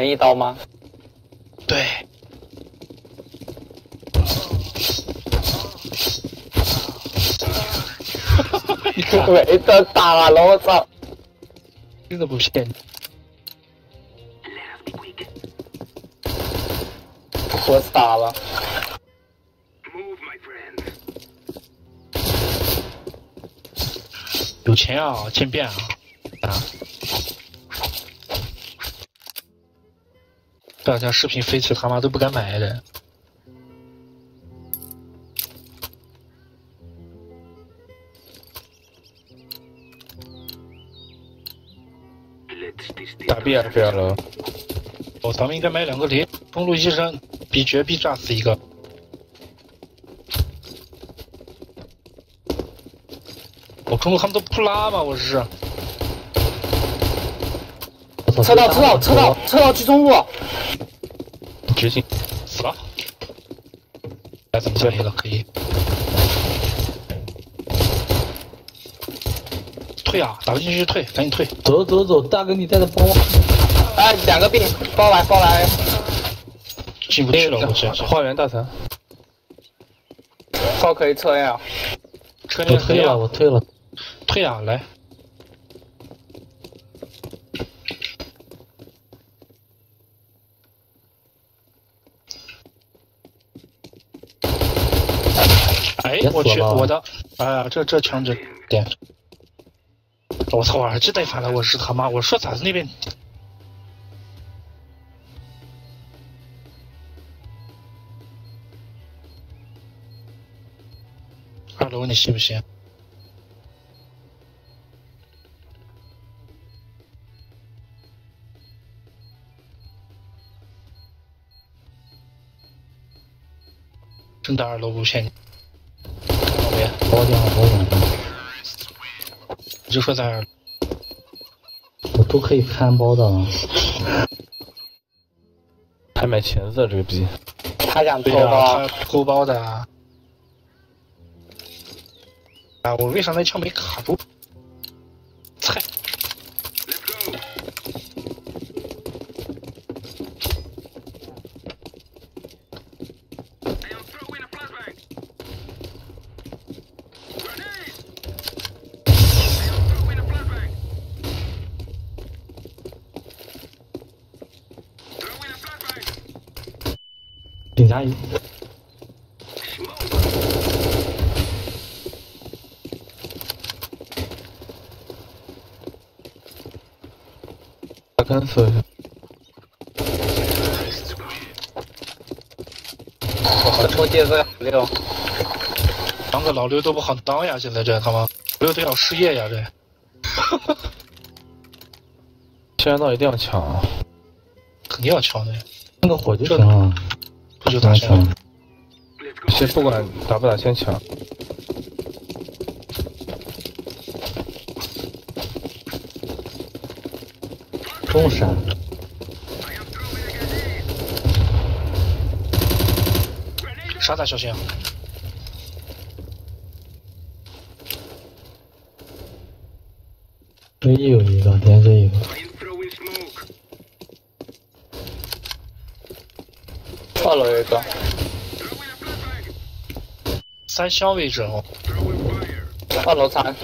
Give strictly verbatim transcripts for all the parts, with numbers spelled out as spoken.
人一刀吗？ 对。 没得打了，我操！ 真的不骗你。 我傻了。 有钱啊，千变啊！啊！这两天视频飞起，他妈都不敢买的。 打 B 还是 B 二楼？ 哦，咱们应该买两个连中路医生，必绝必炸死一个。我、哦、中路他们都不拉吗？我是。 车道，车道，车道，车道去中路。 执行。 死了。该怎么建议了？可以。退啊！打不进去退，赶紧退！ 走走走，大哥你带着包。 哎，两个兵，包来包来。 进不去了，我这花园大残。 包可以撤呀。 撤我退了，我退了。 退啊！来。哎，我去，我的，哎呀，这这枪这点。我操！我耳机带反了，我是他妈！我说咋子那边？二楼你信不信？真的二楼不骗你。别包点包点。 你就说在二楼。 我都可以看包的了。 还买钳子这个逼。 他想偷包， 啊、他偷包的啊！啊，我为啥那枪没卡住？菜。 警察一。 他干死。 我拖接这六。 当个老刘都不好当呀！现在这他妈刘都要失业呀！这。 现在到一定要抢啊！ 肯定要抢的呀。 那个火就行了。 不就打枪？ 先不管打不打，先抢。 中闪。 啥咋小心啊？ 唯一有一个，连着一个。 二楼有一个。 三箱位置哦。 二楼残。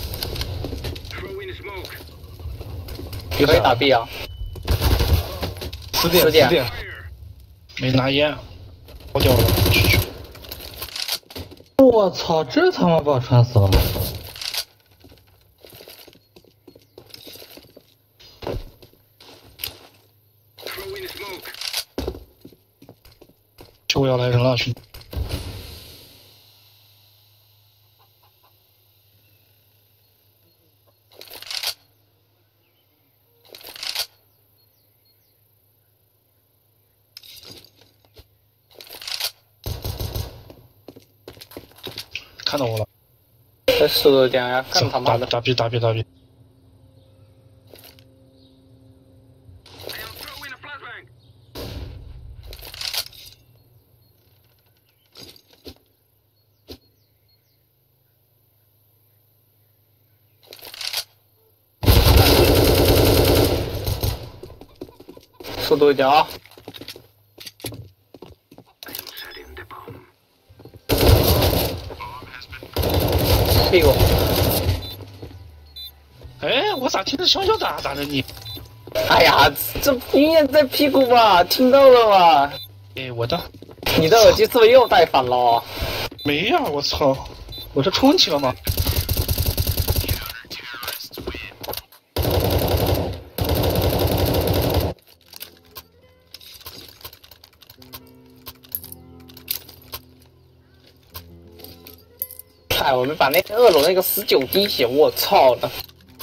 可以打 B 啊。 四点四点。 没拿烟，我掉了。 我操！这他妈把我穿死了。 就要来人了，兄弟。看到我了， 这速度点呀，干他妈的！ 打 B 打 B 打 B。 速速度一点啊！屁股！ 哎，我咋听着小小哒哒的你？ 哎呀，这明显在屁股吧？听到了吧？ 哎，我的， 你的耳机是不是又带反了？ 没呀，我操！我这出问题了吗？ 哎，我们把那二楼那个十九滴血，我操的！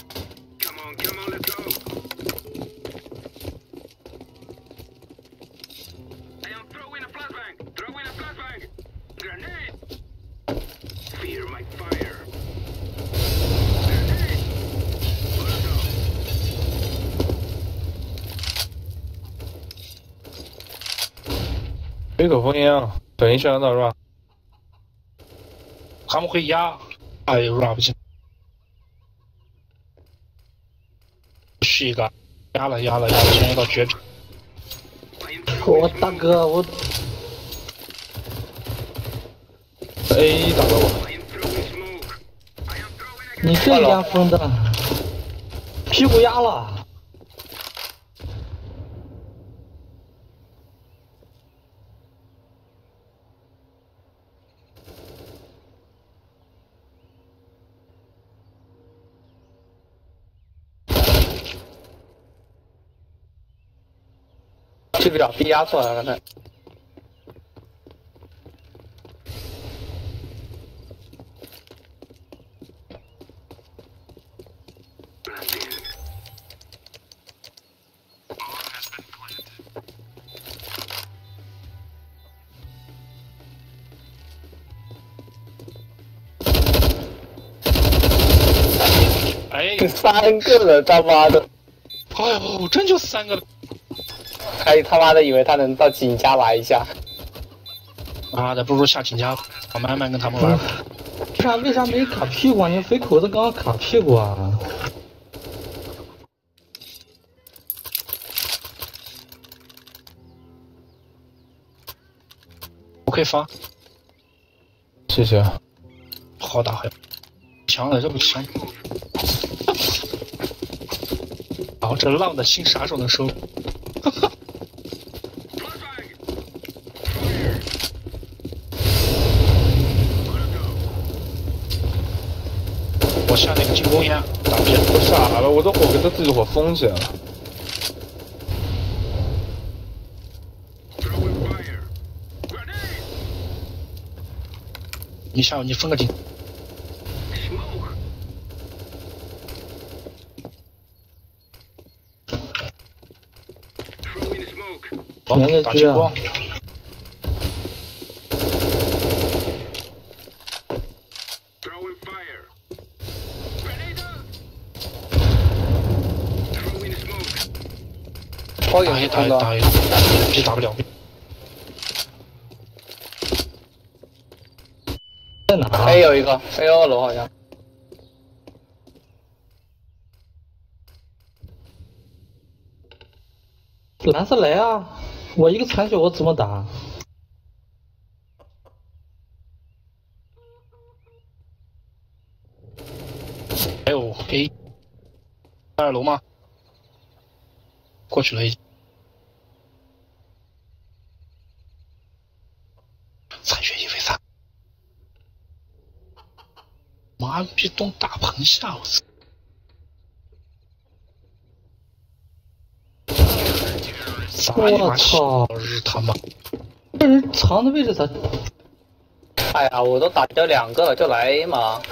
有口风烟啊，等一下到是吧？ 他们会压，哎呦，rap 不行，是一个压了压了压了，现在到绝平。 我大哥，我 A 打到我， 你这压风的，屁股压了。 这个表逼压错了，刚才。 哎， 三个了，他妈的！ 哎呦，真就三个了。 还他妈的以为他能到景家来一下， 妈的，不如下景家，我慢慢跟他们玩。 为啥为啥没卡屁股啊？你飞口子刚刚卡屁股啊？ 我可以发， 谢谢。 好打，强了，这不强。好，这浪的心啥时候能收？我下那个进攻烟，打别我傻了，我的火给他自己火封起来了。 你下你封个顶。好，打进攻。打一打一打一，这打不了。 在哪 ？A 有一个 ，A 二楼好像。 蓝色来啊！我一个残血，我怎么打？ 还有 A， 二楼吗？过去了已经。残血一 v 三，妈逼动大棚下，我操！ 我操！ 日他妈！ 这人藏的位置咋？ 哎呀，我都打掉两个了，就来 A 嘛。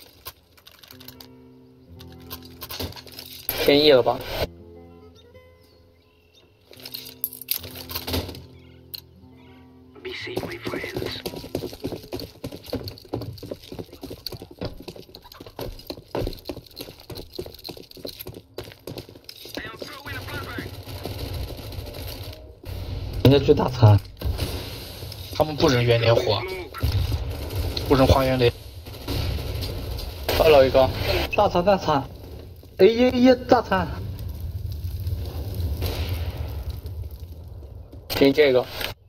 天意了吧？ 人家去大餐， 他们不忍远连火，不忍花园连。 二楼一个， 大餐大餐 ，A 一 A 一大餐。 听这个。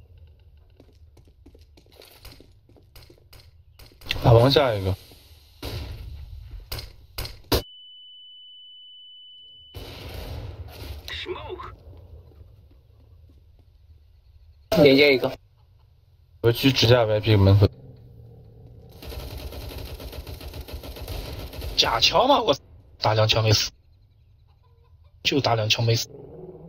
打往下一个。 连接一个。 我去支架呗，闭门口。 假枪吗？我打两枪没死，就打两枪没死。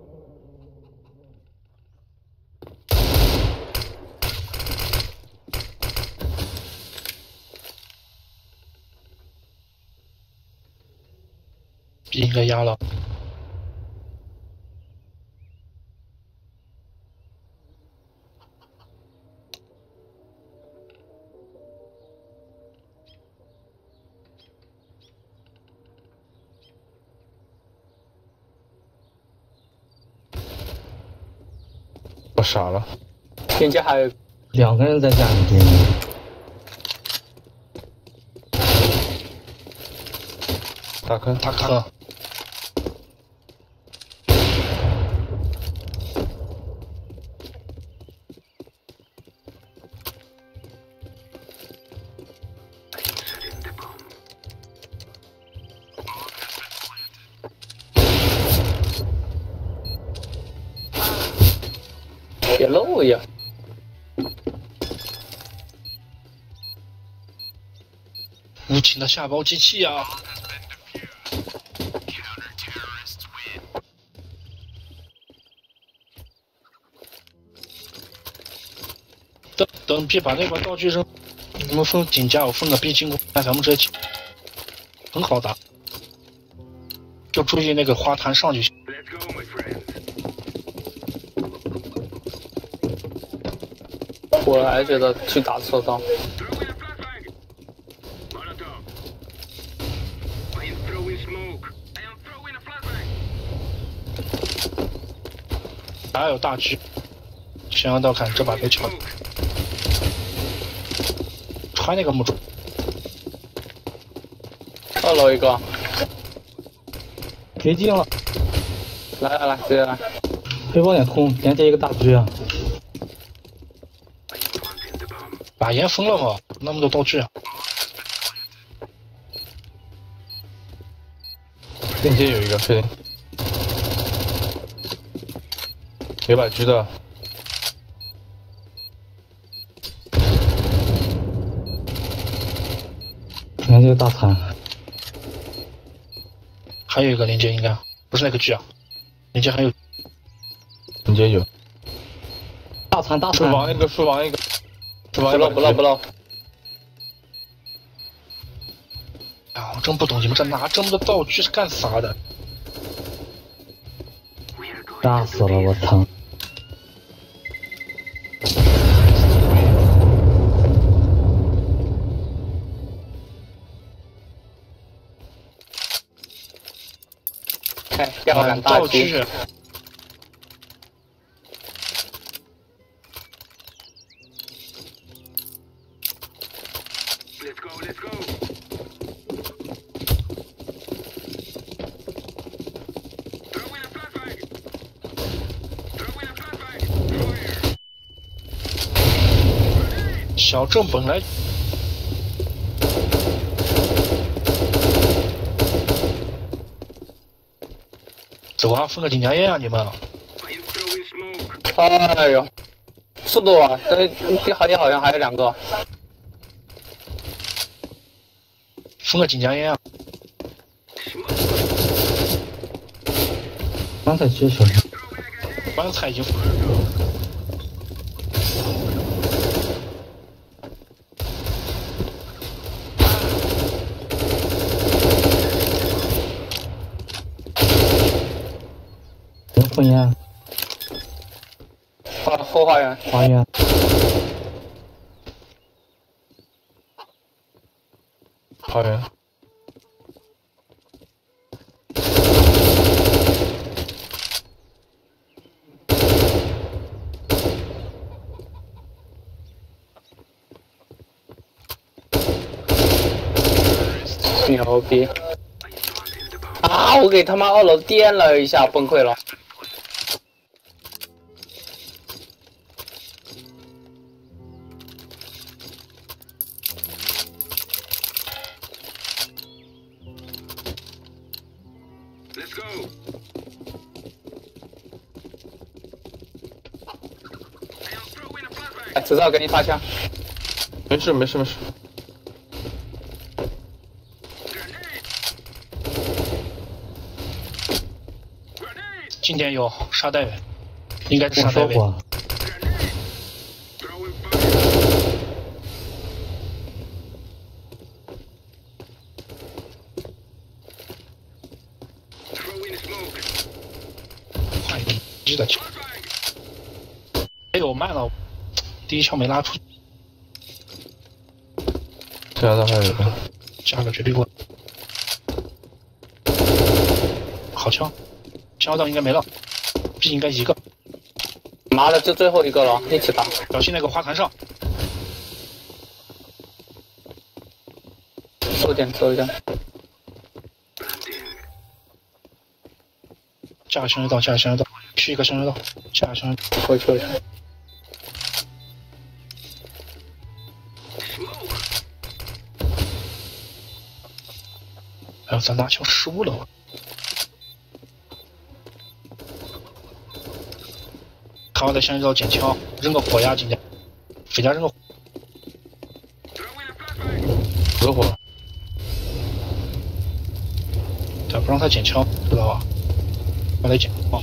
应该压了。 我傻了。 人家还有两个人在家里边。 大坑， 大坑。 别漏呀！ 无情的下包机器呀、啊！等等，别把那把道具扔。你们分警甲，我分个 B 进攻，那咱们这很好打，就注意那个花坛上就行。 我还觉得去打侧刀。 哪有大狙？想要到看这把被抢，穿那个木柱。 二楼一个， 别进了， 来来来，直接来。 黑帮点空，连接一个大狙啊！ 把烟封了吗？那么多道具啊！ 链接有一个，确定。有把狙的。 连接大残。 还有一个连接应该不是那个狙啊，连接还有。 连接有。 大残大残。 书房一个，书房一个。 不漏不漏不漏。 啊，我真不懂你们这拿这么多道具是干啥的？ 炸死了，我操！ 看，吊杆大狙。 小郑本来走啊，分个警察烟啊，你们！ 哎呦，速度啊！这好像好像还有两个。 分个警察烟啊！ 刚才接球。 刚才已经。 混烟， 花后花园， 花园， 花园。 牛逼！啊！我给他妈二楼电了一下，崩溃了。 哎，知道给你发枪。 没事没事没事。 今天有沙袋，应该是沙我袋位。 说过， 快点，记得去。哎呦，慢了，第一枪没拉出去， 加拿大还有一个， 加个绝对过。好枪，枪到应该没了，这应该一个。 妈的，就最后一个了，一起打。 小心那个花坛上， 收点，收一下。 加个香蕉道，加个香蕉道，去一个香蕉道，加个香蕉道。 回去回去。 哎呦，咱拿枪失误了我。看我在香蕉道捡枪，扔个火呀，今天，回家扔个火。 惹火了。 对，不让他捡枪，知道吧？我来捡。哦。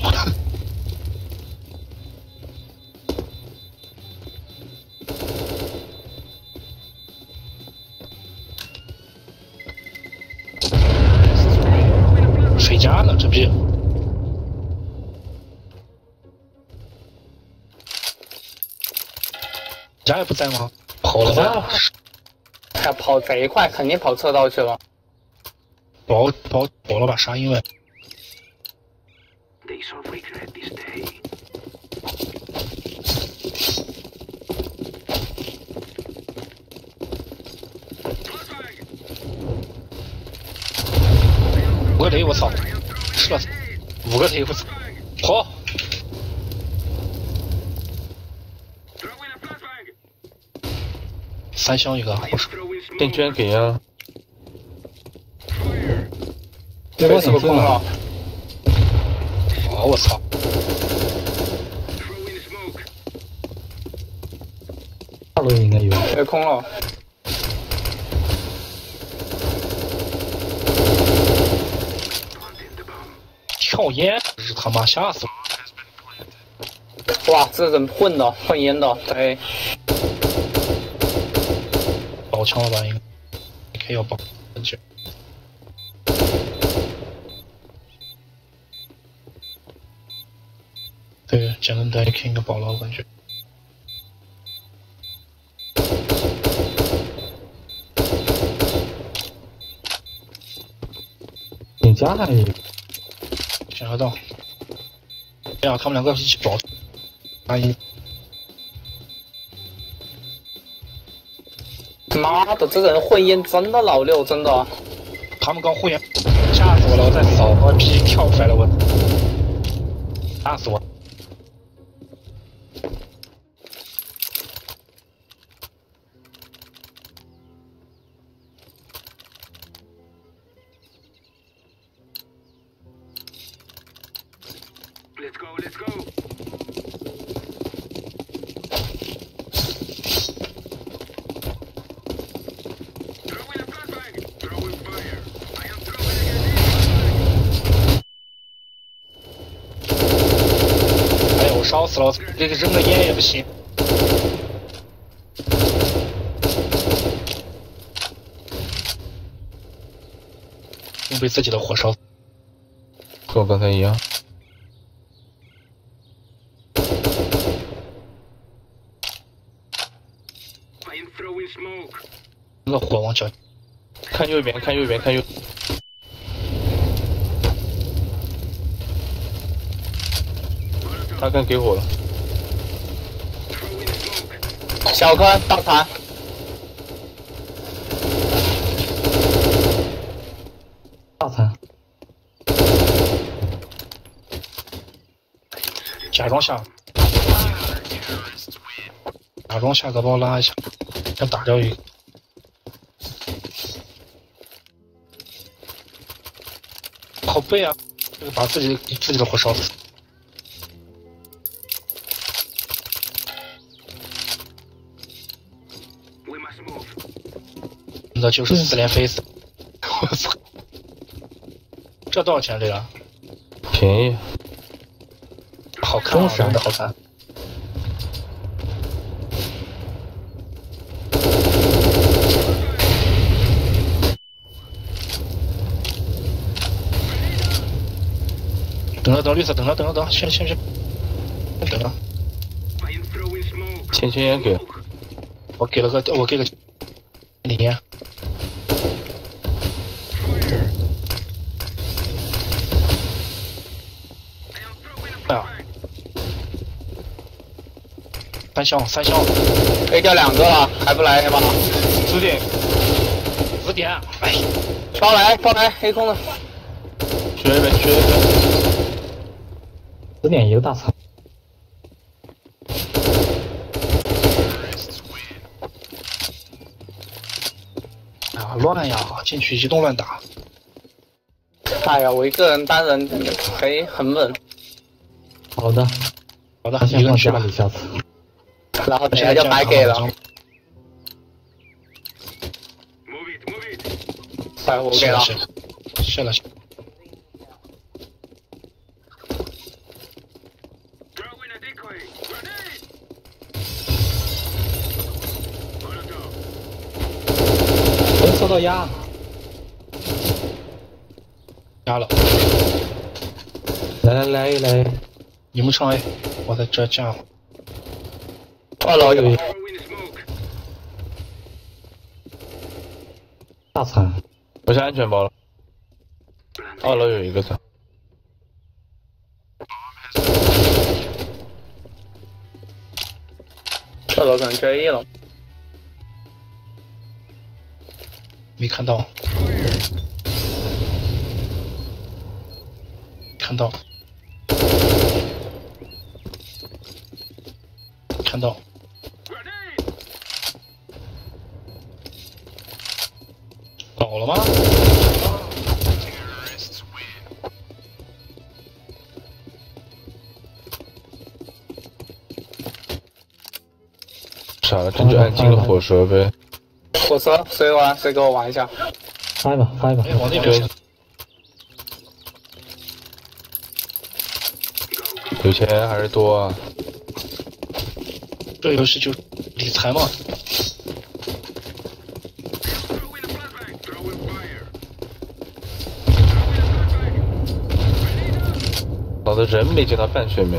回家了，这逼。家也不在吗？跑了吧？ 他跑贼快，肯定跑车道去了。 跑跑跑了吧？啥因为？ They shall regret this day. 五个雷，我操！是了，五个雷，我操！跑！三箱一个，我说电圈给啊！ 这波是不是空了？ 哦，我操！ 大楼应该有。 被空了。 跳烟，是他妈吓死我！哇，这人混的，混烟的，对。 爆枪了吧？应该，你可以要爆进去。对，简单带 King 爆了，我感觉。 顶家还有一个。 想要到。哎呀，他们两个一起爆。阿姨。 妈的，这人混烟真的老六，真的。 他们刚混烟，吓死我了！我在扫，我皮跳出来了，我吓死我！ Let's go, let's go. Throwing a flashbang. Throwing fire. I am throwing a grenade. 哎呦，我烧死了！这个扔个烟也不行。又被自己的火烧死。 和我刚才一样。 I am throwing smoke. 那个火往脚， 看右边，看右边，看右。他刚给火了。 Throwing smoke. 小坑大残， 大残。 假装下，假装下个包拉一下，先打掉一个。好背啊！ 这个把自己自己的火烧死。那就是四连飞死。我操！这多少钱？这个便宜。 好看、啊，真的好看。等着等绿色，等着等着等，先先先，等着。 钱钱也给， 我给了个我给个你。哎呀！三消三消， 可以掉两个了，还不来是吧？ 十点，十点，哎， 包来包来，黑空的。 学一杯学一杯。 十点一个大场。 啊，乱呀！进去移动乱打。 哎呀，我一个人单人很很猛。 好的， 好的， 他先放一个人去吧家里，下次。 然后等下就白给了。哎，我给了。 是了是了。 能收到压。 压了。 来来来来， 你们上 A， 我在这架。 二楼有。 大惨。 我下安全包了。二楼有一个惨。 二楼可能缺一了。 没看到。看到。看到。倒了吗？ 傻了，这就安静的火蛇呗。 火车，谁玩谁给我玩一下。 开吧开吧。 哎，往那边去。 有钱还是多啊？ 这游戏就理财嘛。 老子人没见到半血没。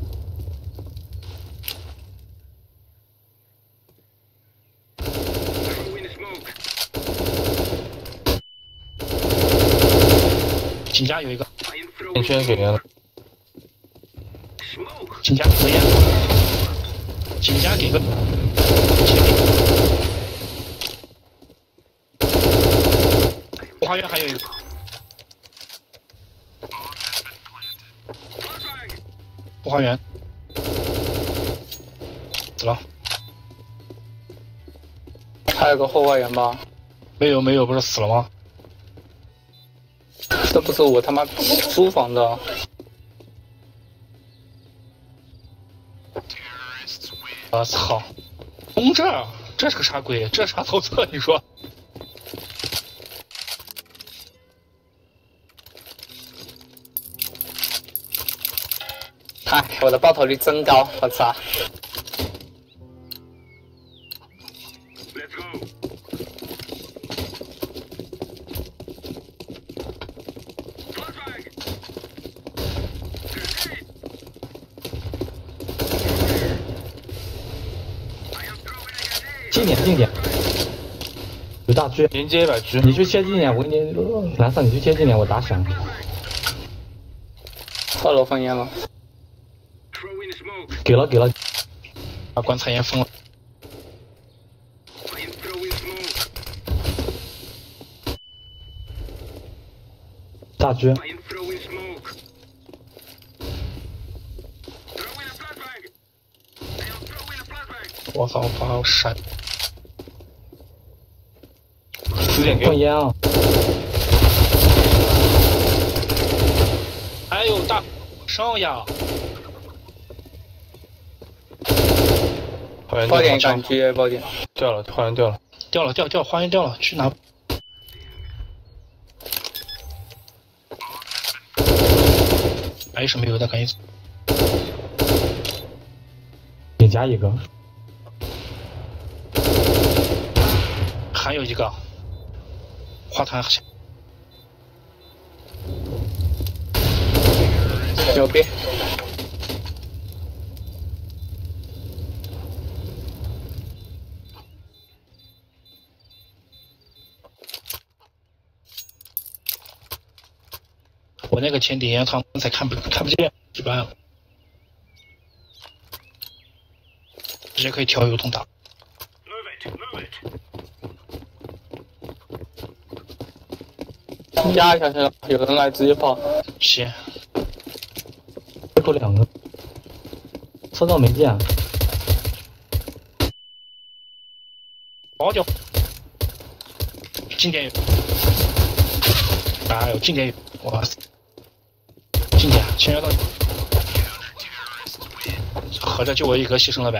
井家有一个。 圈圈给了。 井家可以。井家给个。花园还有一个。花园。死了。 还有个后花园吧？ 没有没有，不是死了吗？ 这不是我他妈租房的。 我操！攻这儿，这是个啥鬼？这啥操作？你说？ 哎，我的爆头率真高，我操！ 近点近点，有大狙， 连接一把狙。 你去切近点，我给你蓝色，你去切近点，我打闪。 二楼封烟了。 给了给了。 把棺材烟封了。 大狙。 我操！我怕我闪。 十点给我封烟啊！ 还有大上呀！ 花园爆点掉了， 感觉爆点。 掉了，花园掉了。 掉了掉掉，花园掉了，去拿。还有什么有的赶紧走。 再加一个。 还有一个花坛。 牛逼！ 我那个前点他刚才看不看不见，一般直接可以调油桶打。 Move it, move it. 压一下去，有人来直接跑。 行， 最后两个，车道没见。 好久。近点有。哎呦，近点有，哇塞！近点，前摇到。合着就我一个牺牲了呗。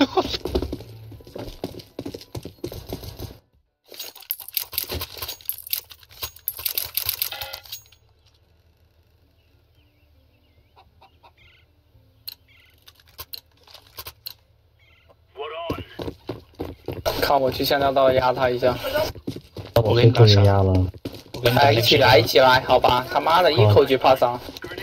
看我去香蕉道压他一下。 我给你打伤压了。 我给你打哎，一起来，一起来，好吧？他妈的，一口就怕伤。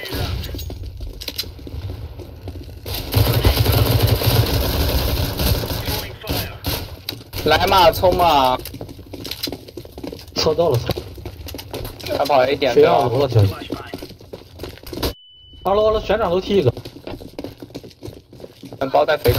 来嘛，冲嘛！ 测到了， 他跑 A 点谁对吧？ 二楼了，小心！二楼，二楼旋转楼梯一个。 能包在肥口。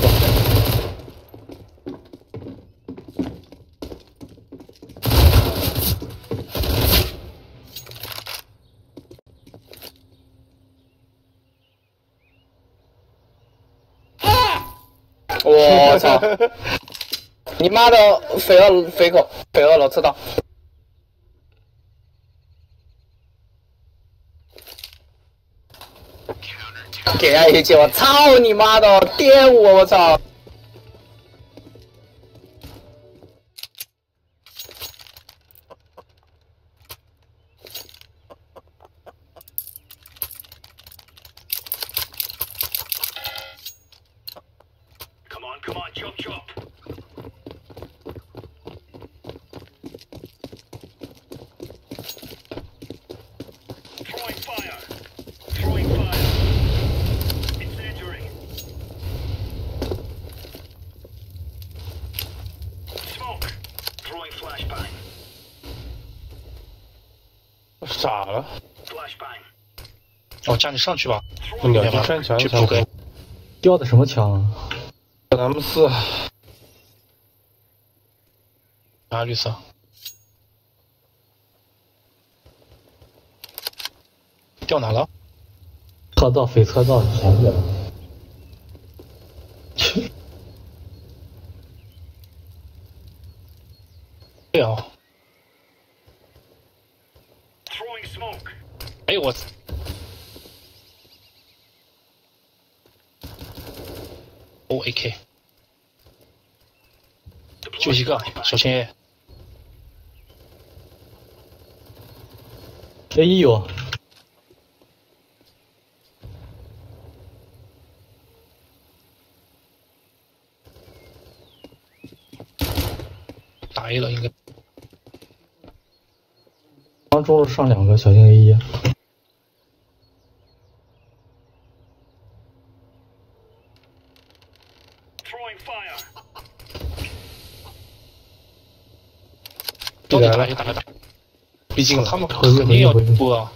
我操！你妈的，肥二肥口，肥二楼测到。给他一记，我操你妈的，颠我，我操！ 傻了。 我叫你上去吧。 那鸟去穿墙， 去补给。 掉的什么枪啊？ M 四。 啊，绿色。掉哪了？ 车道，非车道，前面。 对哦。哎呦我！哦 ，A K， 就一个，小心 A。 A 一有。 打 A 了应该。 刚中路上两个，小心 A 一。 都得打一打一打，毕竟他们肯定要播啊。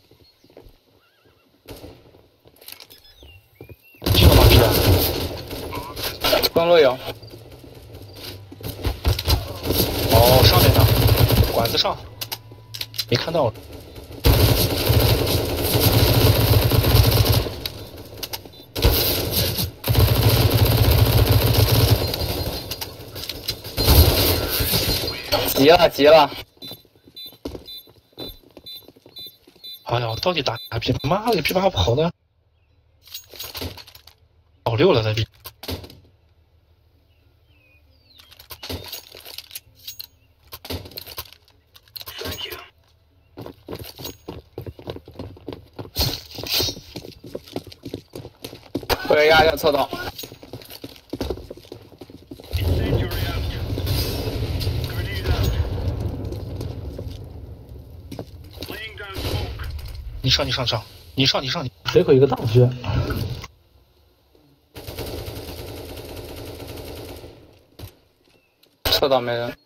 进了吗？是的。 公路有。 哦，上面的，管子上，没看到。急了，急了！ 哎呀，到底打哪批？妈的，批八跑的，老六了，这逼。 我要压一下侧道。 Incendiary out. Grenade out. Laying down smoke. 你上，你上上，你上，你上，你。 随口一个大狙， 侧道没人，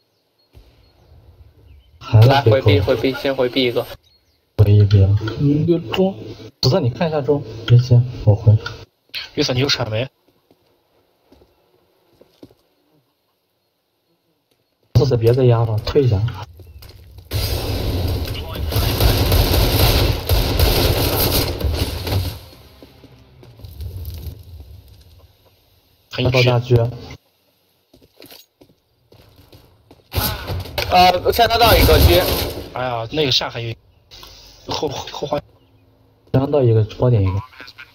还在随口来回避回避，先回避一个。 回一边。嗯，有中，紫色你看一下中，别急，我回。 绿色你有闪没？ 紫色别再压了，退一下。 很虚。 到大狙， 呃，先拿到一个狙， 哎呀，那个下还有后后花。 刚到一个包点一个。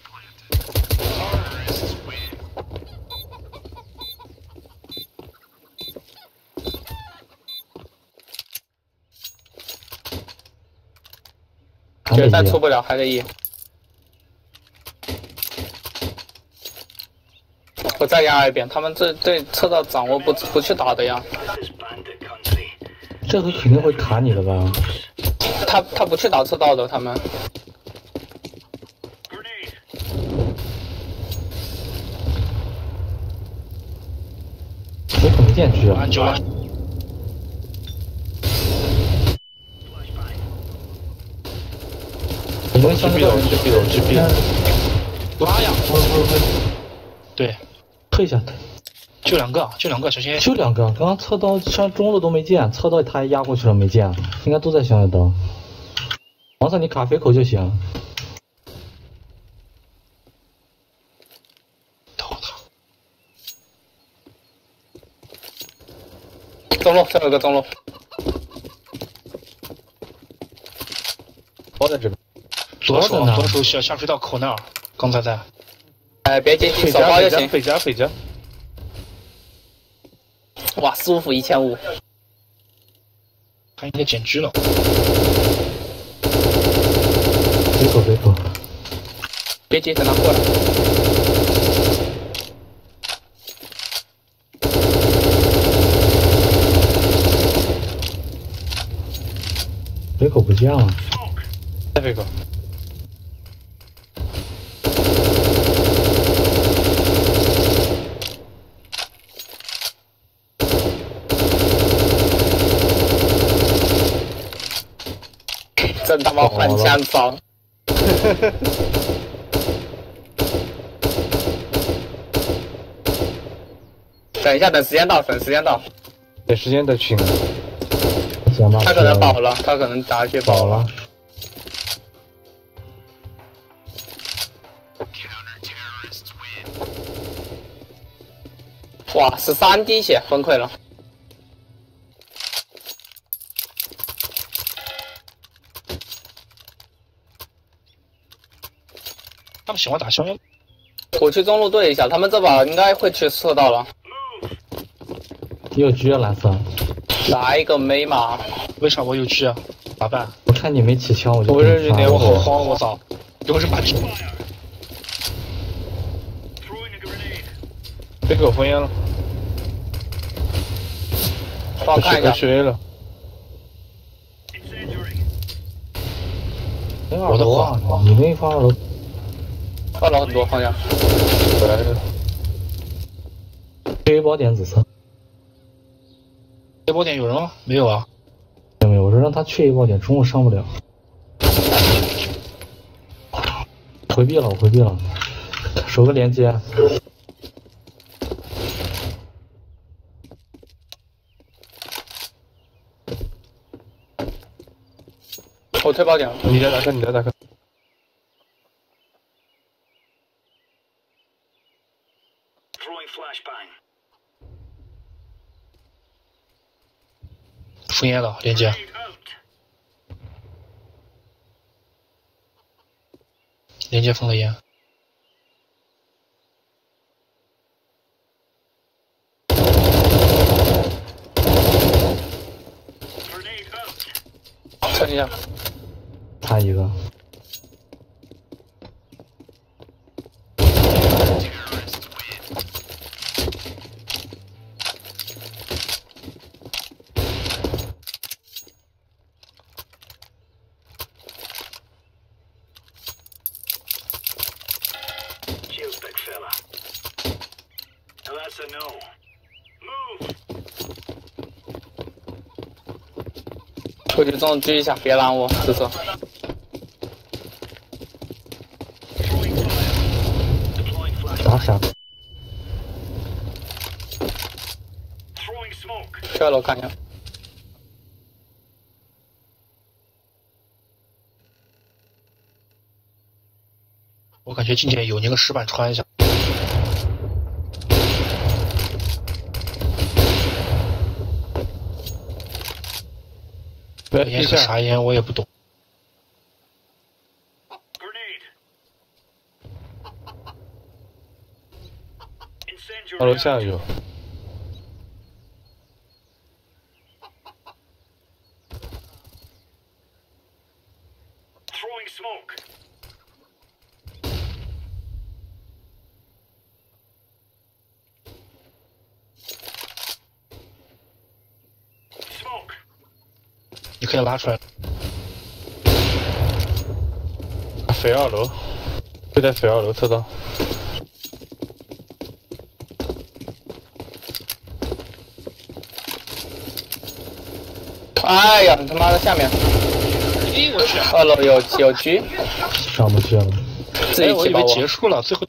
还决得一赛出不了，还得一。我再压一遍，他们这对侧道掌握不不去打的呀。 This is bandit country. 这回肯定会卡你的吧？ 他他不去打侧道的，他们 Grenade. 我可没见狙啊按！九了， Flashbang. 因为相对击毙了，击毙了，击毙了。 妈呀！ 我我对， 退一下，退。 就两个，就两个，小心。 就两个，刚刚侧刀上中路都没见，侧刀他还压过去了没见，应该都在小野刀。黄色你卡飞口就行。 头疼。 中路，最后一个中路。 包在这边。 左手多着呢左手下下水道口那儿，刚才在。 哎，别接近， 费加， 手包就行。 费加，费加，费加。 哇，舒服一千五。 他应该减狙了。 飞口飞口， 别急，等他过来。 飞口不见了。 再费口。 真他妈换枪装。等一下，等时间到，等时间到。 等时间再去。 行吧。 他可能饱了，他可能打血饱了。哇，十三滴血，崩溃了。 他们喜欢打硝烟。 我去中路对一下，他们这把应该会去射到了。 你有狙啊，蓝色。 来一个美马， 为啥我有狙啊？咋办？ 我看你没起枪，我就我认识你我给你发了好慌，我操！有人把狙。 Throwing a grenade. 费口封烟了。 帮我看一下。 十 A 了。 Incendiary. 我的话，你那一发了， 二楼很多方向。 来了。 缺一包点紫色。 这波点有人吗？没有啊。 没有没有，我说让他缺一包点，中路上不了。回避了，我回避了，守个连接。 我推爆点了。 你在打开，你在打开。 Throwing flashbang. 封烟了，连接。 Grenade out. 连接封了烟。 撑一下。 他一个。 出去中狙一下，别拦我，这次。 打闪。 跳楼看一下。 我感觉今天有那个石板穿一下。 烟是啥烟我也不懂。 二楼下有。 你可以拉出来。 飞二楼，就在飞二楼测到。 哎呀，你他妈的下面！ 哎我去！ 二楼有有狙， 上不去了。 自己哎，我以为起把我。 结束了，最后。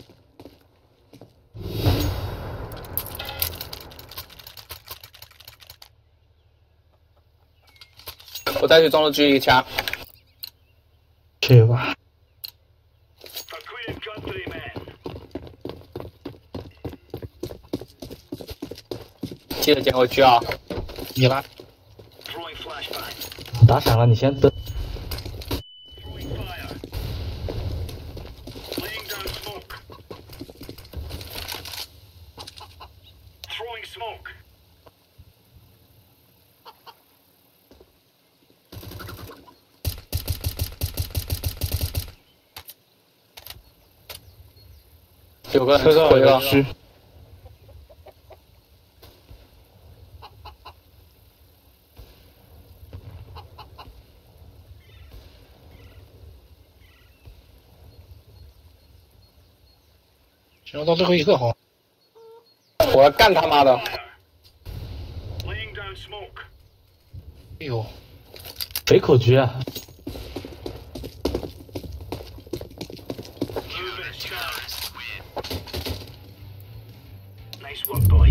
我再去中路狙一枪。 去吧。 记得捡我狙啊！ 你拉。 打闪了，你先等。 有个测到人回了， 狙。 只要到最后一个好。 我要干他妈的！ 哎呦， 北口狙啊！ Nice work, boys.